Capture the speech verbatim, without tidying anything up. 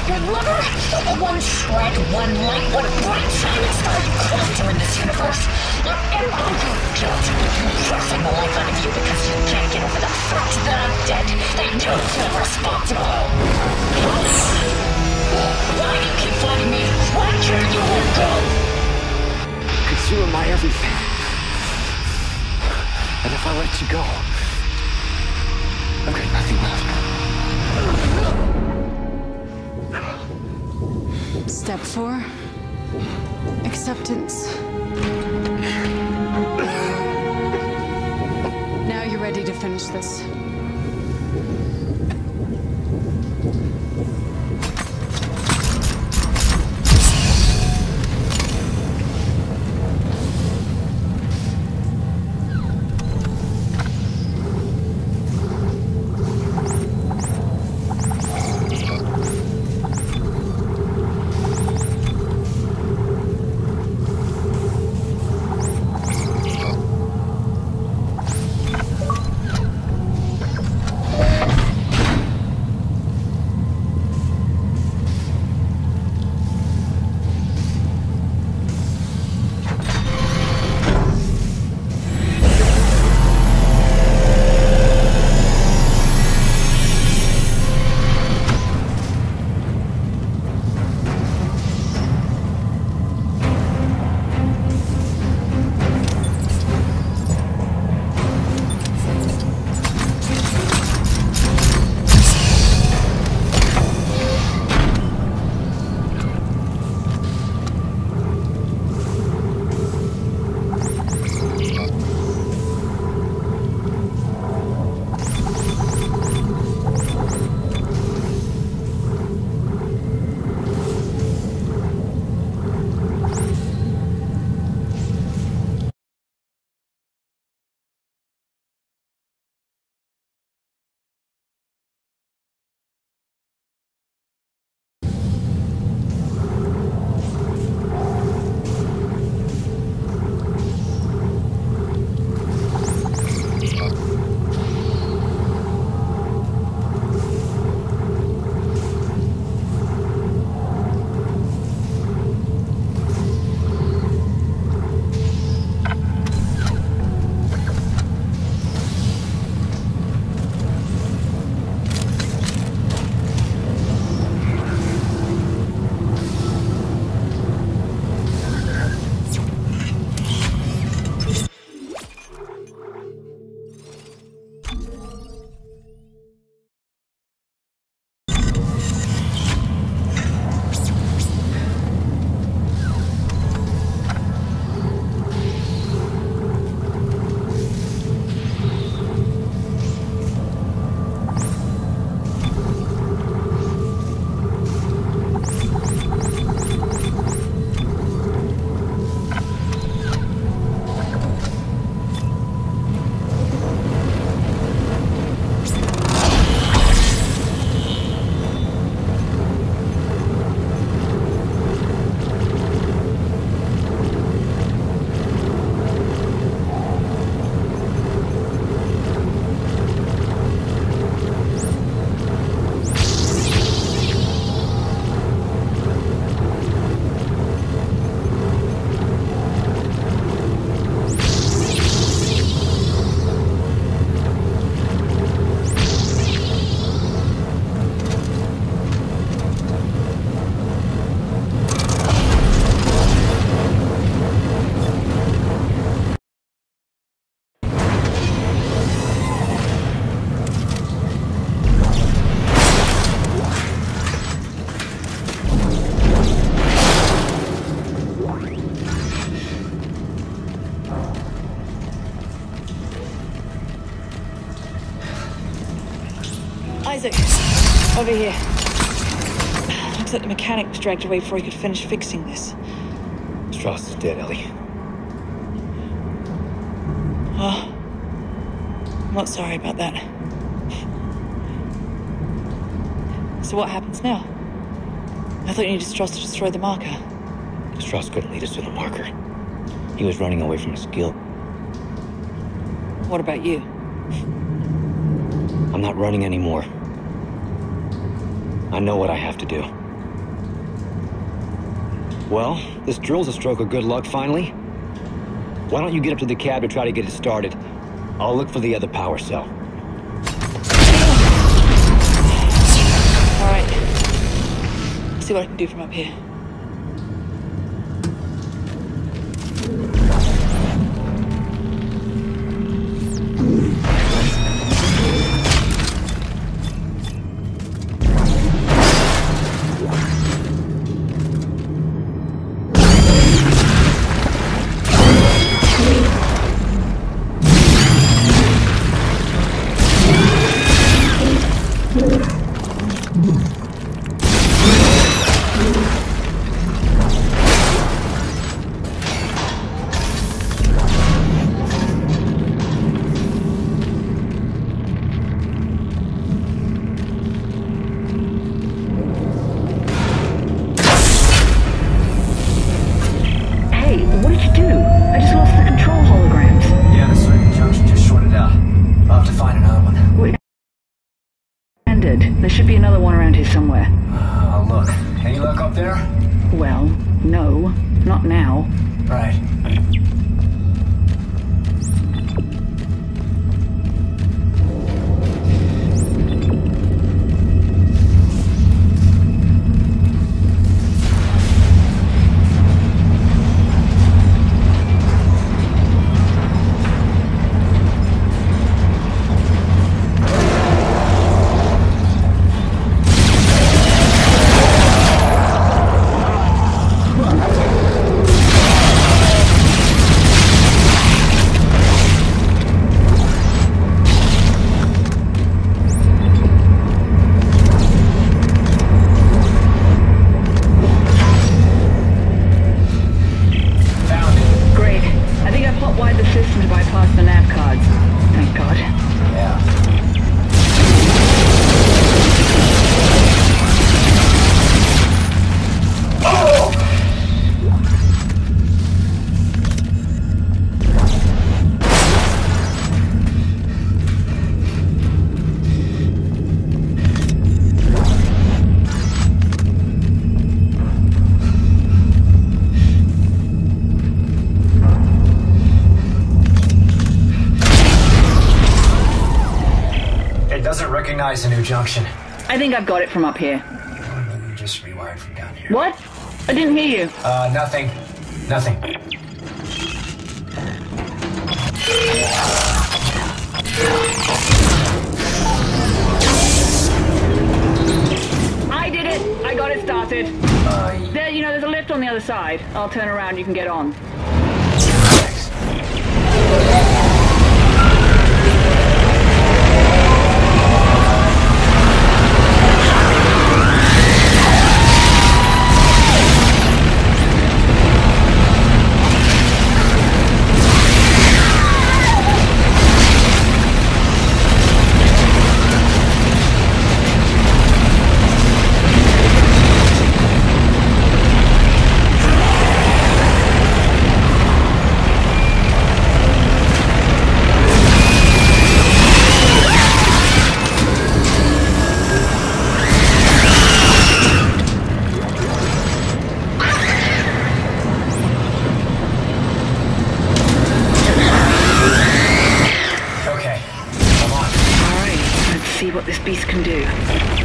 Your lover? One shred, one light, one bright shining star you closer in this universe. Your impotent guilt. Pressing the life out of you because you can't get over the fact that I'm dead. That you feel responsible. Why do you keep fighting me? Why can't you let go? Because you are my everything. And if I let you go, I've got nothing left. Step four. Acceptance. Now you're ready to finish this. Isaac, over here. Looks like the mechanic was dragged away before he could finish fixing this. Stross is dead, Ellie. Oh, I'm not sorry about that. So what happens now? I thought you needed Stross to destroy the marker. Stross couldn't lead us to the marker. He was running away from his guilt. What about you? I'm not running anymore. I know what I have to do. Well, this drill's a stroke of good luck, finally. Why don't you get up to the cab to try to get it started? I'll look for the other power cell. Alright. See what I can do from up here. There should be another one around here somewhere. Uh, I'll look. Any luck up there? Well, no. Not now. Right. Recognize a new junction. I think I've got it from up here. You just rewired from down here. What? I didn't hear you. Uh, nothing. Nothing. I did it! I got it started. Uh, there, you know, there's a lift on the other side. I'll turn around, you can get on. Thanks. See what this beast can do.